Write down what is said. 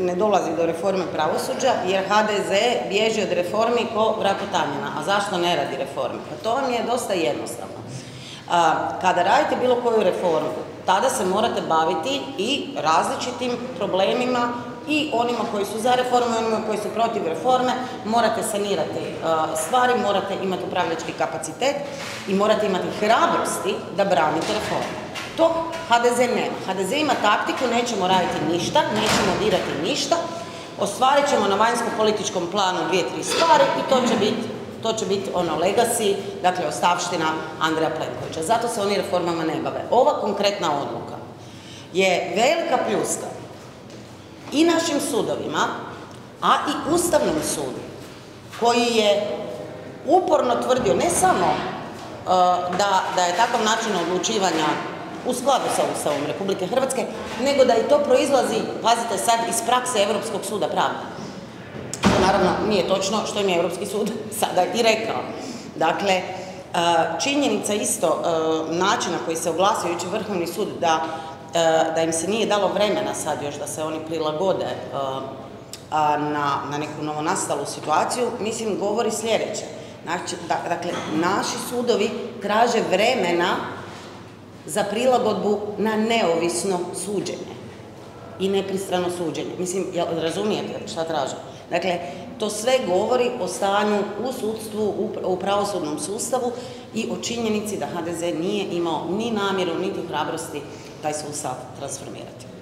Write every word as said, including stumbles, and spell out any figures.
ne dolazi do reforme pravosuđa jer ha de ze bježi od reformi ko vrag od tamjana. A zašto ne radi reforme? Pa to vam je dosta jednostavno. Kada radite bilo koju reformu, tada se morate baviti i različitim problemima i onima koji su za reformu i onima koji su protiv reforme. Morate sanirati stvari, morate imati upravljački kapacitet i morate imati hrabrosti da branite reformu. To ha de ze nema. ha de ze ima taktiku, nećemo raditi ništa, nećemo dirati ništa, ostvarit ćemo na vanjsko-političkom planu dvije, tri stvari i to će biti To će biti ono legacy, dakle ostavština Andreja Plenkovića. Zato se oni reformama ne bave. Ova konkretna odluka je velika pljuska i našim sudovima, a i Ustavnom sudu, koji je uporno tvrdio ne samo uh, da, da je takav način odlučivanja u skladu sa Ustavom Republike Hrvatske, nego da i to proizlazi, pazite sad, iz prakse Europskog suda pravde. To naravno nije točno, što im je Europski sud sada i rekao. Dakle, činjenica isto načina koji se oglasio jučer Vrhovni sud da, da im se nije dalo vremena sad još da se oni prilagode na, na neku novonastalu situaciju, mislim, govori sljedeće. Znači, dakle, naši sudovi traže vremena za prilagodbu na neovisno suđenje i nepristrano suđenje. Mislim, jel razumijete šta traže? Dakle, to sve govori o stanju u sudstvu, u pravosudnom sustavu i o činjenici da ha de ze nije imao ni namjeru, niti hrabrosti taj sustav transformirati.